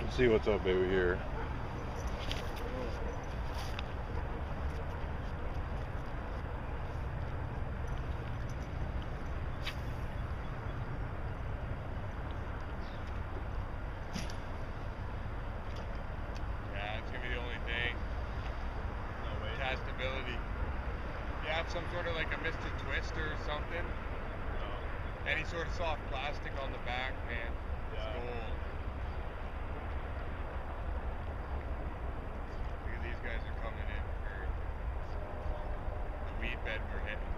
Let's see what's up over here. Yeah, it's gonna be the only thing. No way. Castability. You have some sort of like a Mr. Twister or something. No. Any sort of soft plastic on the back, man. Yeah. It's gold. Look at these guys are coming in for the weed bed we're hitting.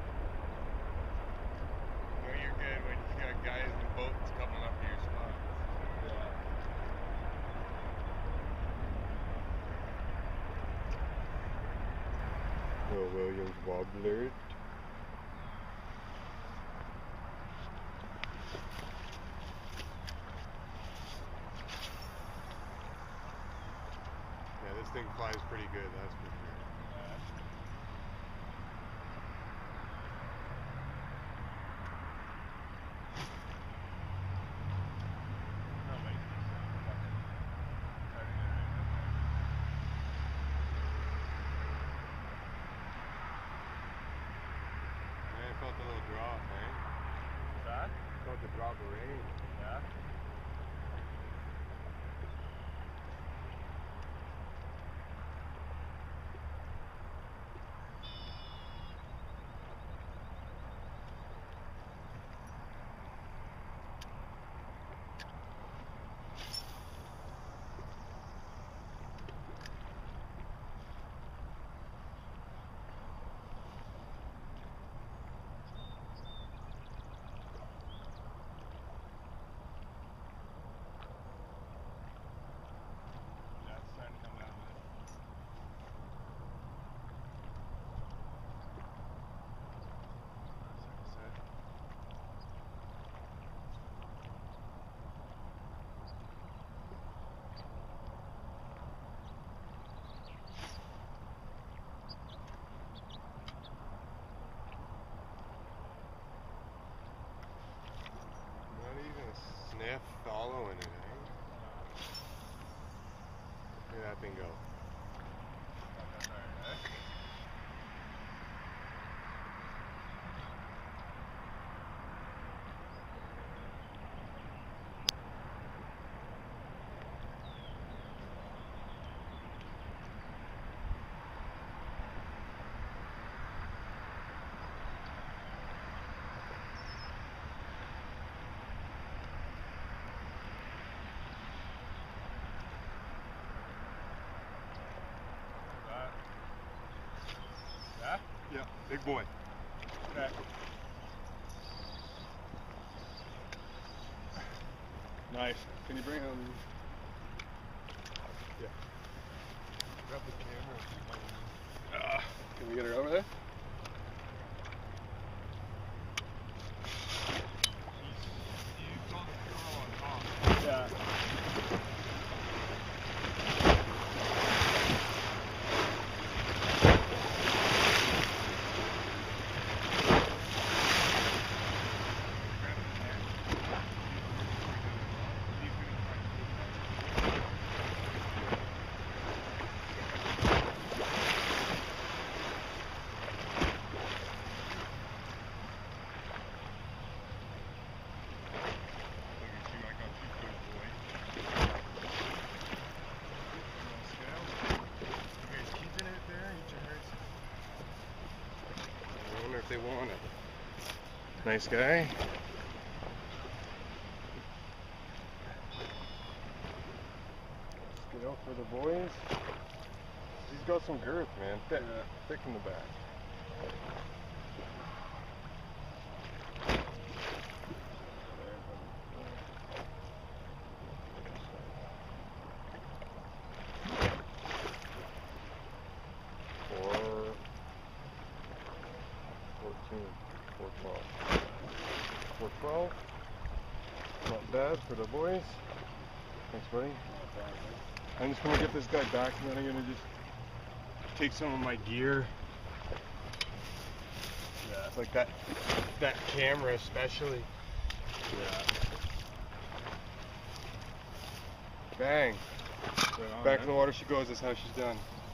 You know you're good when you got guys in boats coming up to your spot. Yeah. Will Williams wobbler. Yeah, this thing flies pretty good, that's for sure. Not making this sound. Fucking turning it right up there. Yeah, I felt a little drop, eh? What's that? Felt the drop of rain. Yeah. Yeah, it's starting to come down a bit. That's like I said. Not even a sniff following it, eh? Look at that thing go. Fucking hard, eh? That. Yeah? Yeah, big boy. Okay. Nice. Can you bring him? Yeah. Grab the camera. Can we get her over there? He's on the curl on top. Yeah. I wonder if they want it. Nice guy. Let's get out for the boys. He's got some girth, man. Thick, thick in the back. Four, 14, 412. 412. Not bad for the boys. Thanks, buddy. I'm just gonna get this guy back and then I'm gonna just take some of my gear. Yeah, it's like that camera especially. Yeah. Bang. Right on, Back eh? in the water she goes. That's how she's done.